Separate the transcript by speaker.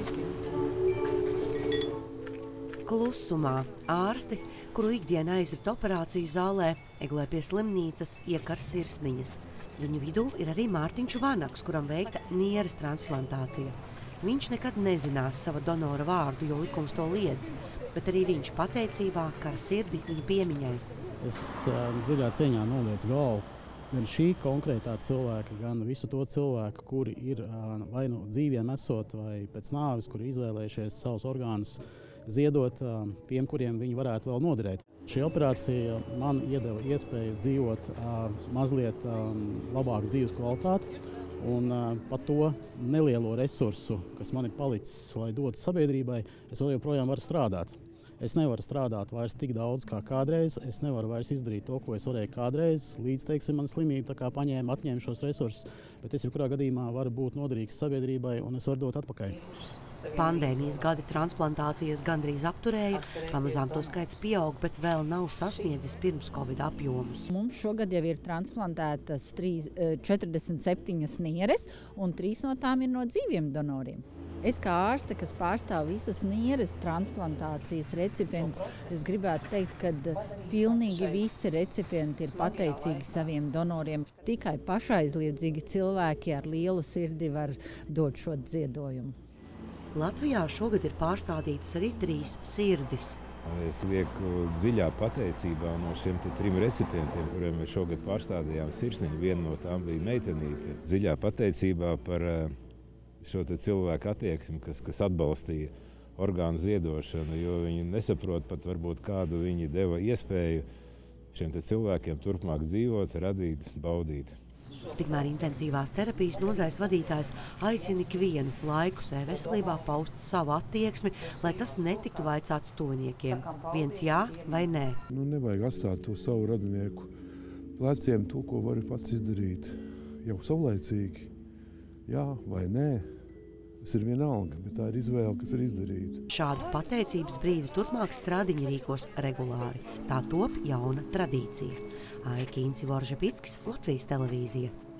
Speaker 1: Klusumā ārsti, kuru ikdiena aizrit operāciju zālē, eglē pie slimnīcas, iekar sirsniņas. Viņu vidū ir arī Mārtiņš Vanaks, kuram veikta nieres transplantācija. Viņš nekad nezinās sava donora vārdu, jo likums to liedz, bet arī viņš pateicībā kar sirdi viņa piemiņai.
Speaker 2: Es dziļā cieņā nolieku galvu gan šī konkrētā cilvēka, gan visu to cilvēku, kuri ir vai nu dzīviem esot, vai pēc nāves, kuri izvēlējušies savus orgānus ziedot tiem, kuriem viņi varētu vēl noderēt. Šī operācija man iedeva iespēju dzīvot mazliet labāku dzīves kvalitāti, un par to nelielo resursu, kas man ir palicis, lai dotu sabiedrībai, es vēl joprojām varu strādāt. Es nevaru strādāt vairs tik daudz kā kādreiz, es nevaru vairs izdarīt to, ko es varēju kādreiz, līdz, teiksim, man slimība tā kā atņēma šos resursus, bet es jebkurā gadījumā varu būt noderīgs sabiedrībai un es varu dot atpakaļ.
Speaker 1: Pandēmijas gadi transplantācijas gandrīz apturēja, pamazām to skaits pieaug, bet vēl nav sasniedzis pirms Covid apjomus.
Speaker 3: Mums šogad jau ir transplantētas 47 nieres, un 3 no tām ir no dzīviem donoriem. Es kā ārste, kas pārstāv visas nieres transplantācijas recipientus, es gribētu teikt, ka pilnīgi visi recipienti ir pateicīgi saviem donoriem. Tikai pašaizliedzīgi cilvēki ar lielu sirdi var dot šo ziedojumu.
Speaker 1: Latvijā šogad ir pārstādītas arī 3 sirdis.
Speaker 4: Es lieku dziļā pateicībā no šiem 3 recipientiem, kuriem mēs šogad pārstādījām sirsniņu. Viena no tām bija meitenīte. Dziļā pateicībā par šo cilvēku attieksmi, kas atbalstīja orgānu ziedošanu, jo viņi nesaprot pat varbūt kādu viņi deva iespēju šiem cilvēkiem turpmāk dzīvot, radīt, baudīt.
Speaker 1: Tikmēr intensīvās terapijas nodaļas vadītājs aicina ikvienu laikus veselībā paust savu attieksmi, lai tas netiktu vaicāts tuviniekiem. Viens jā vai nē.
Speaker 5: Nevajag atstāt to savu radinieku pleciem, to, ko vari pats izdarīt jau saulaicīgi. Jā vai nē, tas ir vienalga, bet tā ir izvēle, kas ir izdarīta.
Speaker 1: Šādu pateicības brīdi turpmāk Stradiņi rīkos regulāri. Tā top jauna tradīcija. Aika Inci Voržepickis, Latvijas televīzija.